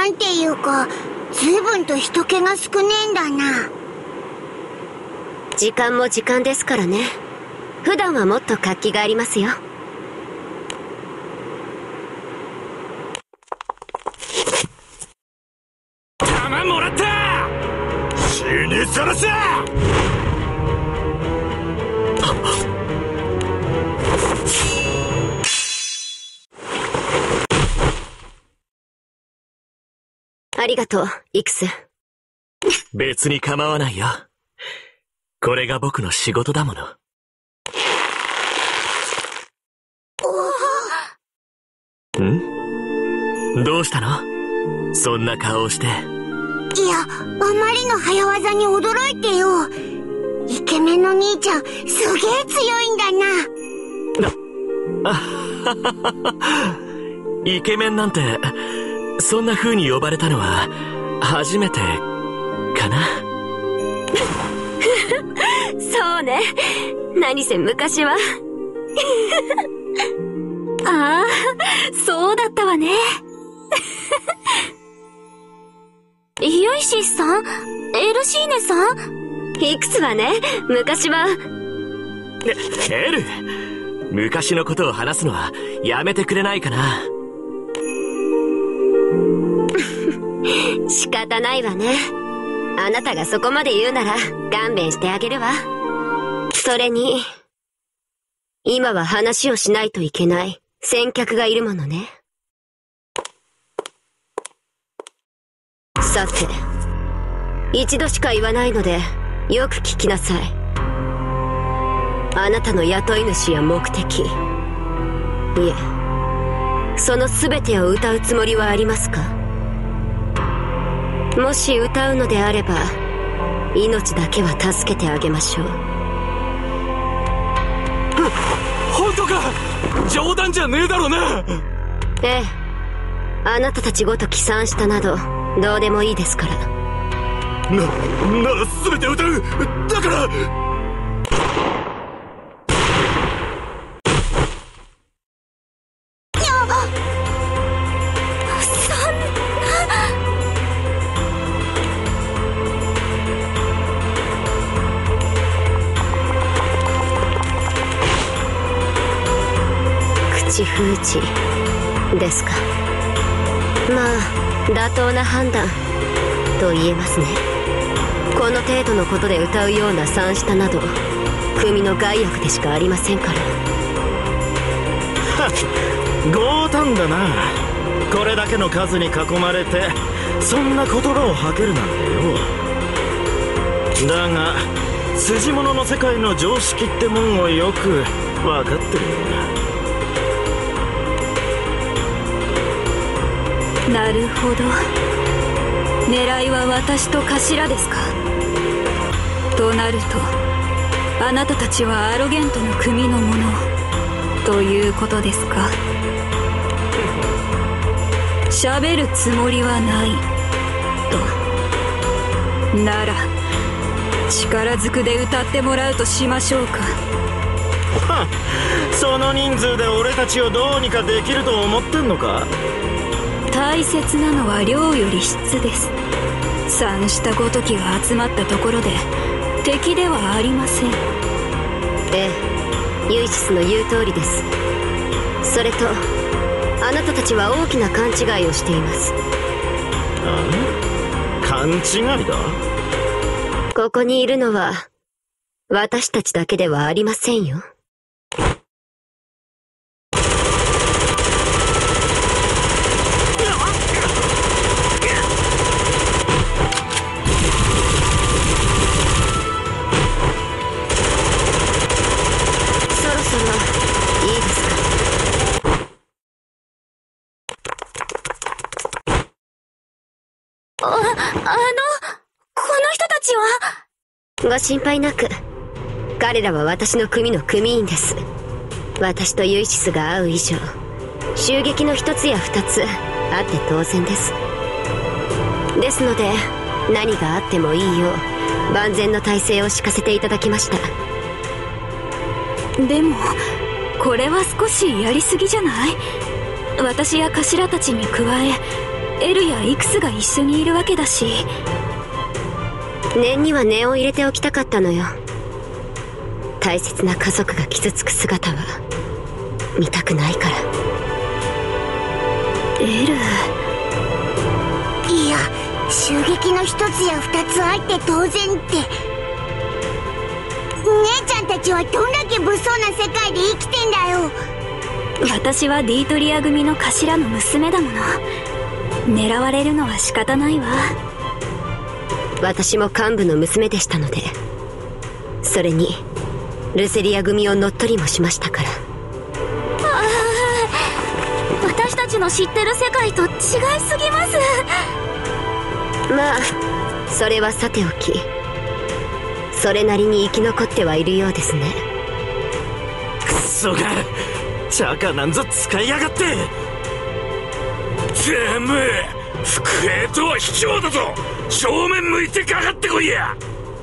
なんていうか、随分と人気が少ねえんだな。 時間も時間ですからね。普段はもっと活気がありますよ。 弾もらった。死にさらせ。 ありがとう、イクス。 別に構わないよ。これが僕の仕事だもの。どうしたの？そんな顔をして。 いや、あまりの早技に驚いてよ。イケメンの兄ちゃん、すげえ強いんだな。イケメンなんて、そんな風に呼ばれたのは、初めて、かな。 そうね。何せ昔は。ああ、そうだったわね。ユイシスさん、エルシーネさん、いくつはね、昔は。 エル、昔のことを話すのはやめてくれないかな。 仕方ないわね。あなたがそこまで言うなら勘弁してあげるわ。それに、今は話をしないといけない先客がいるものね。さて、一度しか言わないのでよく聞きなさい。あなたの雇い主や目的、いえ、その全てを歌うつもりはありますか？もし歌うのであれば、命だけは助けてあげましょう。 本当か？冗談じゃねえだろうな。 ええ、あなたたちごと帰参したなどどうでもいいですから。 なら全て歌う。だから口封じですか。まあ妥当な判断と言えますね。この程度のことで歌うような三下など組の害悪でしかありませんから。 強胆だな。これだけの数に囲まれてそんな言葉を吐けるなんてよ。だが筋物の世界の常識ってもんをよく分かってるような。なるほど、狙いは私と頭ですか。となるとあなたたちはアロゲントの組の者ということですか。喋るつもりはないとなら、力ずくで歌ってもらうとしましょうか。 その人数で俺たちをどうにかできると思ってんのか。 大切なのは量より質です。三下ごときが集まったところで敵ではありません。 ええ、ユイシスの言う通りです。それとあなたたちは大きな勘違いをしています。 勘違いだ？ ここにいるのは私たちだけではありませんよ。この人たちは？ご心配なく。彼らは私の組の組員です。私とユイシスが会う以上、襲撃の一つや二つあって当然です。ですので何があってもいいよう万全の体制を敷かせていただきました。 でもこれは少しやりすぎじゃない？私や頭たちに加えエルやイクスが一緒にいるわけだし。 念には念を入れておきたかったのよ。大切な家族が傷つく姿は見たくないから。 エル。 いや、襲撃の一つや二つあって当然って。姉ちゃんたちはどんだけ物騒な世界で生きてんだよ。 私はディートリア組の頭の娘だもの。狙われるのは仕方ないわ。 私も幹部の娘でしたので、それにルセリア組を乗っ取りもしましたから。 私たちの知ってる世界と違いすぎます。 まあそれはさておき、それなりに生き残ってはいるようですね。 クソがチャカなんぞ使いやがって。 てめえ、伏兵とは卑怯だぞ。正面向いてかかってこいや。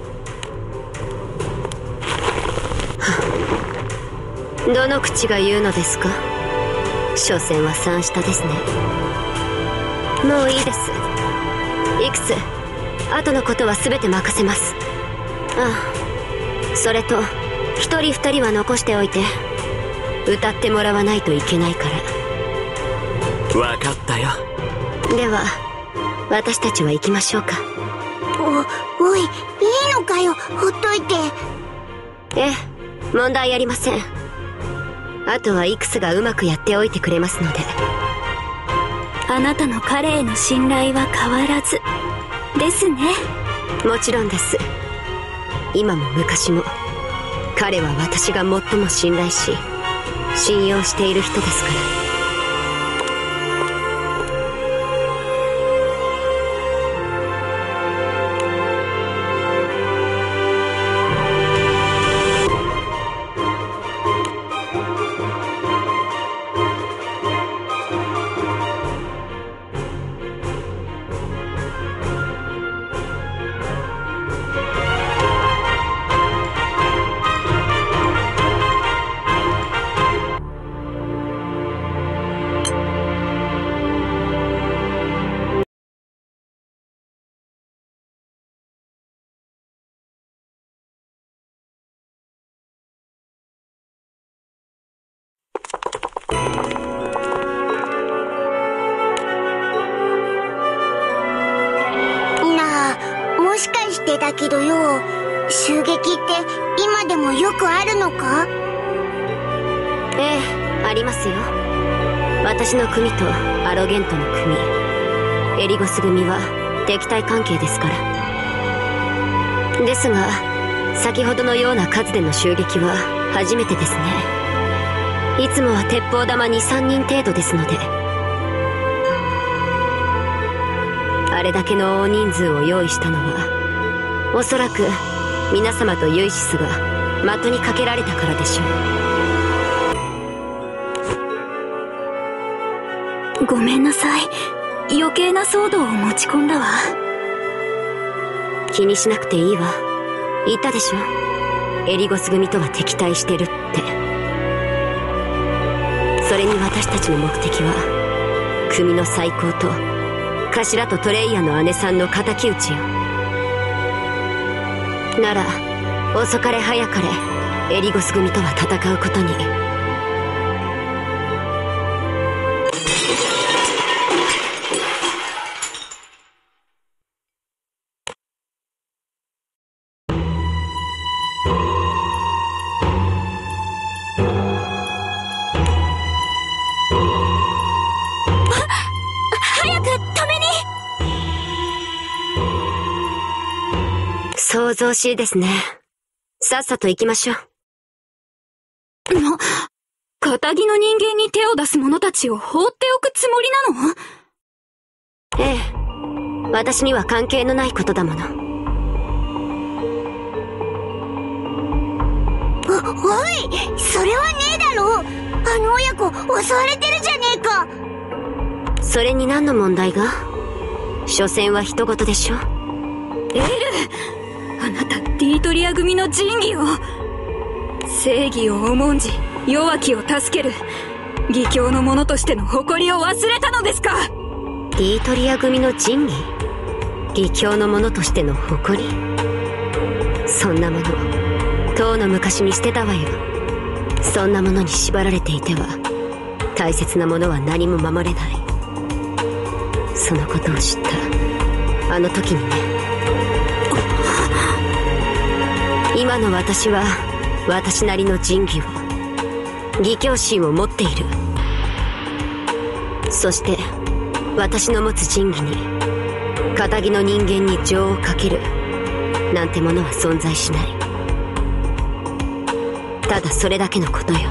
どの口が言うのですか。所詮は三下ですね。もういいです。イクス、後のことは全て任せます。ああ、それと一人二人は残しておいて、歌ってもらわないといけないから。 分かったよ。 では私たちは行きましょうか。 おい、いいのかよ、ほっといて。 ええ、問題ありません。あとはイクスがうまくやっておいてくれますので。 あなたの彼への信頼は変わらずですね。 もちろんです。今も昔も彼は私が最も信頼し信用している人ですから。 もしかしてだけどよ、襲撃って今でもよくあるのか？ ええ、ありますよ。私の組とアロゲントの組、エリゴス組は敵対関係ですから。ですが先ほどのような数での襲撃は初めてですね。いつもは鉄砲玉 2,3 人程度ですので。あれだけの大人数を用意したのはおそらく皆様とユイシスが的にかけられたからでしょう。ごめんなさい、余計な騒動を持ち込んだわ。 気にしなくていいわ。言ったでしょ、エリゴス組とは敵対してるって。それに私たちの目的は組の再興と頭とトレイヤの姉さんの敵討ちよ。なら遅かれ早かれエリゴス組とは戦うことに。騒々しいですね。さっさと行きましょう。 堅気の人間に手を出す者たちを放っておくつもりなの？ ええ、私には関係のないことだもの。 おい、それはねえだろ。あの親子襲われてるじゃねえか。 それに何の問題が？所詮は人事でしょ。 エル、あなたディートリア組の仁義を、正義を重んじ弱きを助ける義兄の者としての誇りを忘れたのですか？ ディートリア組の仁義、義教の者としての誇り、そんなものとうの昔に捨てたわよ。そんなものに縛られていては大切なものは何も守れない。そのことを知ったあの時にね。今の私は私なりの仁義を、義教心を持っている。そして私の持つ仁義に堅気の人間に情をかけるなんてものは存在しない。ただそれだけのことよ。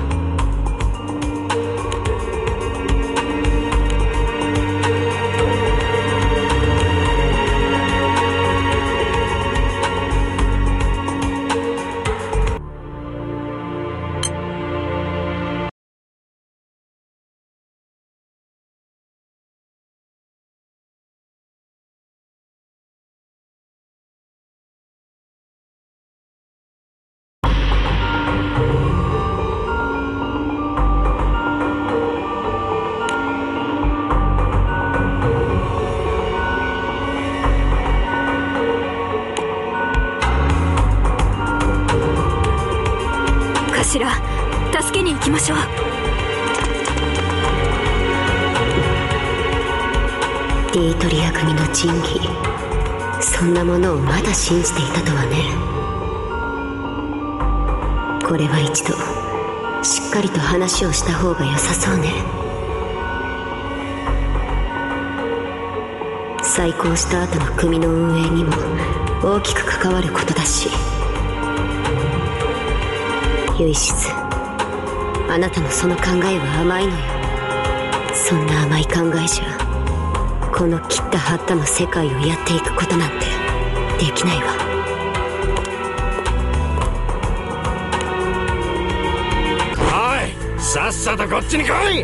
頭、助けに行きましょう。 ディートリア組の仁義、そんなものをまだ信じていたとはね。これは一度しっかりと話をした方が良さそうね。再興した後の組の運営にも大きく関わることだし。ユイシス、あなたのその考えは甘いのよ。そんな甘い考えじゃこの切った張ったの世界をやっていくことなんてできないわ。 おい、さっさとこっちに来い。 や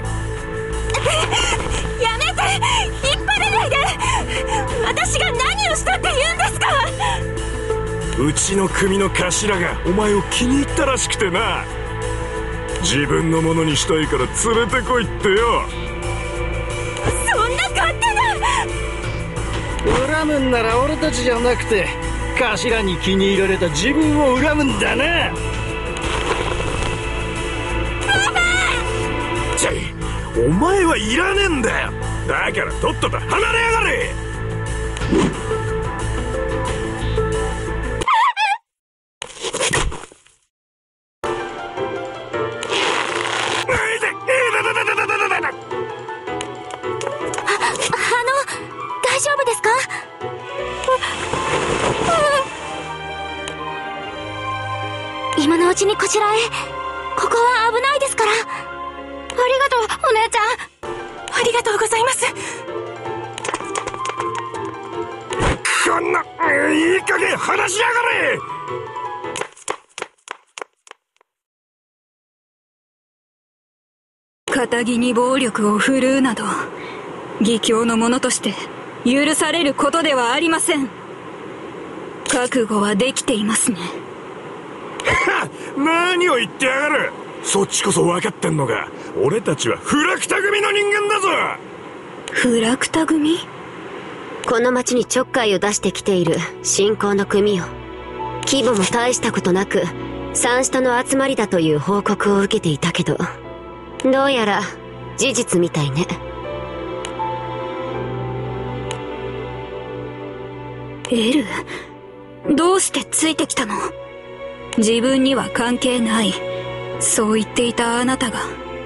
めて、引っ張らないで。私が何をしたって言うんですか。 うちの組の頭がお前を気に入ったらしくてな。自分のものにしたいから連れてこいってよ。 そんな勝手な。 恨むんなら俺たちじゃなくて頭に気に入られた自分を恨むんだな。 ちい、お前はいらねえんだよ。だからとっとと離れやがれ。 大丈夫ですか？今のうちにこちらへ。ここは危ないですから。ありがとう、お姉ちゃん。ありがとうございます。 こんな、いい加減話しやがれ。 堅気に暴力を振るうなど、義教の者として許されることではありません。覚悟はできていますね。 何を言ってやがる。そっちこそ分かってんのか。俺たちはフラクタ組の人間だぞ。 フラクタ組？この町にちょっかいを出してきている新興の組よ。規模も大したことなく三下の集まりだという報告を受けていたけど、どうやら事実みたいね。 エル、どうしてついてきたの？自分には関係ない、そう言っていたあなたが。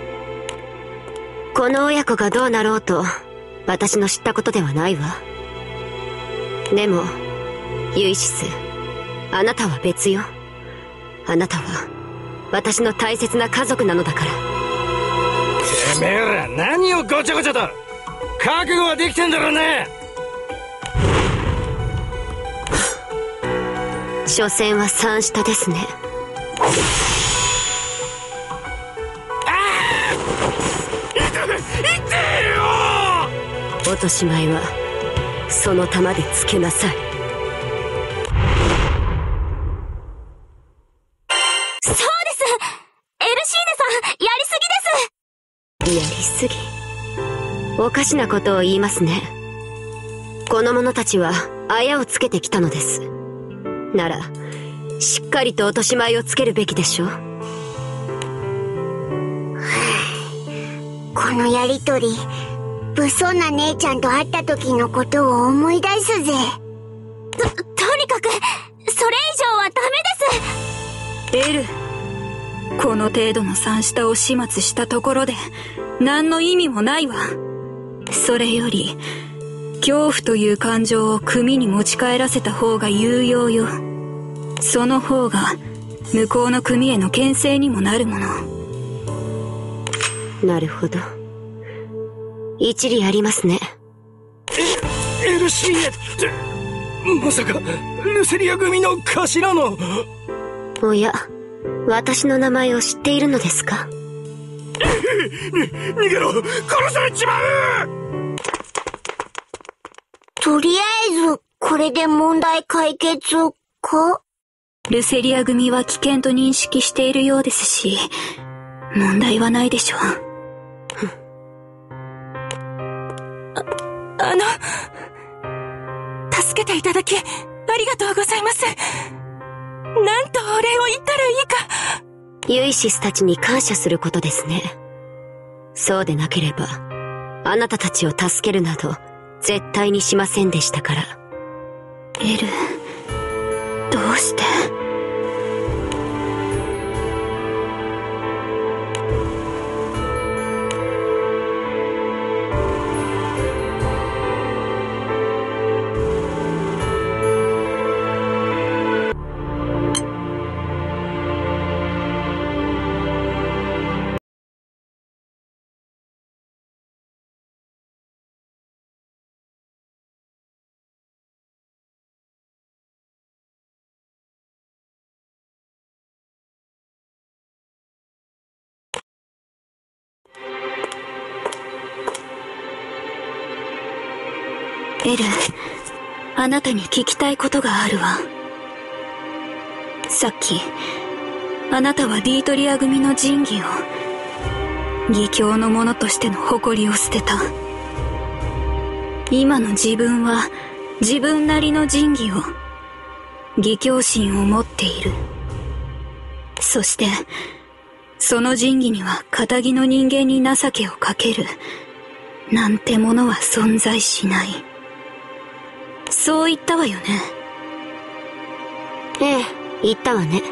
この親子がどうなろうと私の知ったことではないわ。でもユイシス、あなたは別よ。あなたは私の大切な家族なのだから。 てめえら何をごちゃごちゃと。覚悟はできてんだろうね。 所詮は三下ですね。落とし前はその玉でつけなさい。 そうです。エルシーネさん、やりすぎです。 やりすぎ？おかしなことを言いますね。 この者たちはあやをつけてきたのです。ならしっかりと落とし前をつけるべきでしょう。 このやりとり、物騒な姉ちゃんと会った時のことを思い出すぜ。 とにかくそれ以上はダメです。 エル、この程度の三下を始末したところで何の意味もないわ。それより恐怖という感情を組に持ち帰らせた方が有用よ。その方が向こうの組への牽制にもなるもの。 なるほど、一理ありますね。 エルシーエってまさかルセリア組の頭の。 おや、私の名前を知っているのですか？ 逃げろ、殺されちまう。 とりあえずこれで問題解決か？ ルセリア組は危険と認識しているようですし、問題はないでしょう。 助けていただきありがとうございます。なんとお礼を言ったらいいか。 ユイシスたちに感謝することですね。そうでなければあなたたちを助けるなど絶対にしませんでしたから。 エル、どうして？エル、あなたに聞きたいことがあるわ。さっきあなたはディートリア組の仁義を、義教の者としての誇りを捨てた。今の自分は自分なりの仁義を、義教心を持っている。そしてその仁義には堅気の人間に情けをかけるなんてものは存在しない。そう言ったわよね。 ええ、言ったわね。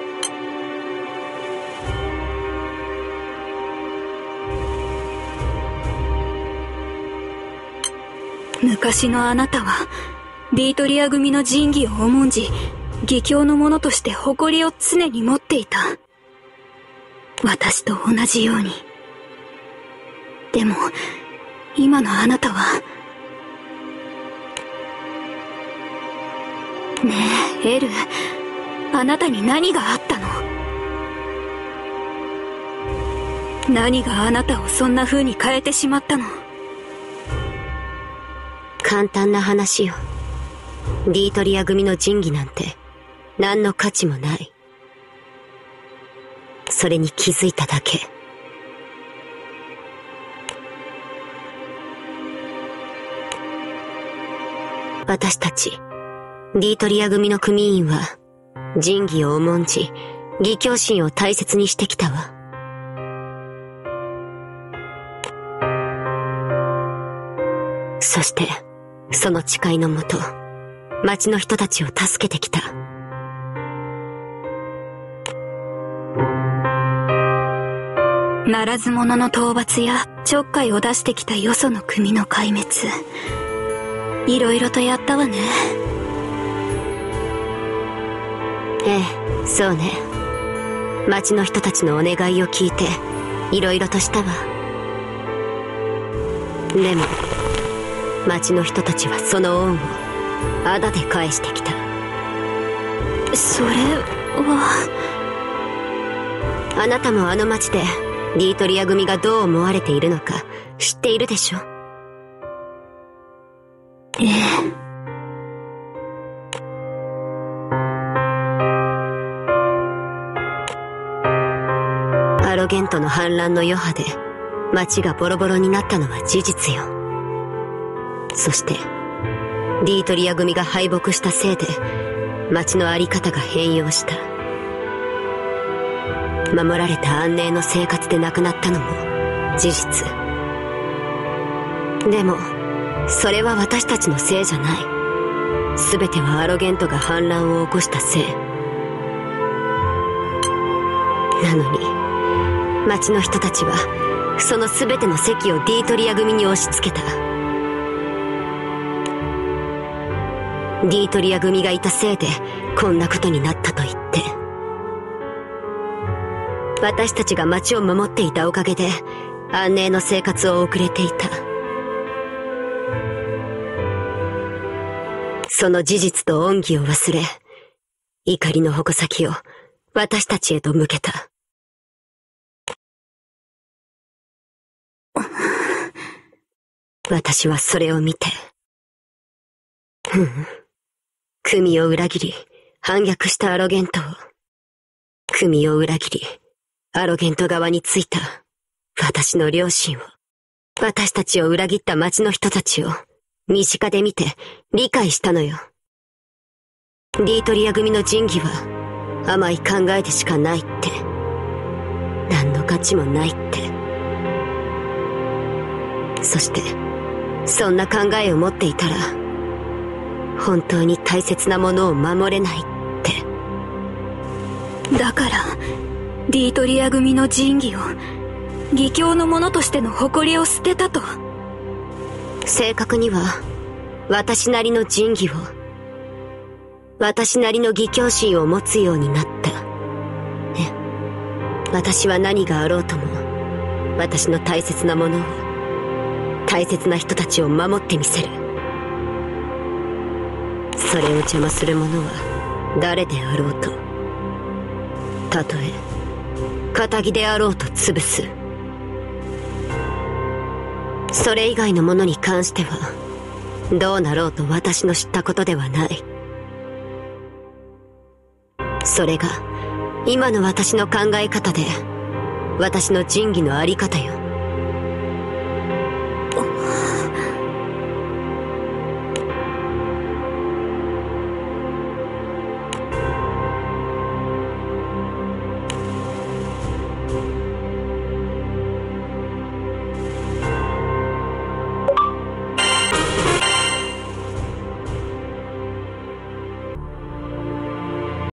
昔のあなたはディートリア組の仁義を重んじ、義教の者として誇りを常に持っていた。私と同じように。でも今のあなたは、ねえエル、あなたに何があったの？何があなたをそんな風に変えてしまったの？ 簡単な話よ。ディートリア組の仁義なんて何の価値もない。それに気づいただけ。私たちディートリア組の組員は仁義を重んじ、義教心を大切にしてきたわ。そしてその誓いのもと、町の人たちを助けてきた。 ならず者の討伐やちょっかいを出してきたよその組の壊滅、いろいろとやったわね。 ええ、そうね。町の人たちのお願いを聞いていろいろとしたわ。でも町の人たちはその恩をあだで返してきた。 それは、 あなたもあの町でディートリア組がどう思われているのか知っているでしょ？ ええ。 アロゲントの反乱の余波で町がボロボロになったのは事実よ。そしてディートリア組が敗北したせいで町の在り方が変容した。守られた安寧の生活で亡くなったのも事実。でもそれは私たちのせいじゃない。全てはアロゲントが反乱を起こしたせい。なのに町の人たちはその全ての責をディートリア組に押し付けた。ディートリア組がいたせいでこんなことになったと言って、私たちが町を守っていたおかげで安寧の生活を送れていた。その事実と恩義を忘れ、怒りの矛先を私たちへと向けた。私はそれを見て、組を裏切り反逆したアロゲントを、組を裏切りアロゲント側についた私の両親を、私たちを裏切った町の人たちを身近で見て理解したのよ。ディートリア組の仁義は甘い考えでしかないって、何の価値もないって。そしてそんな考えを持っていたら本当に大切なものを守れないって。 だからディートリア組の仁義を義教の者としての誇りを捨てたと。 正確には私なりの仁義を、私なりの義教心を持つようになった。ね、私は何があろうとも私の大切なものを、大切な人たちを守ってみせる。それを邪魔する者は誰であろうと、たとえ仇であろうと潰す。それ以外のものに関してはどうなろうと私の知ったことではない。それが今の私の考え方で私の仁義のあり方よ。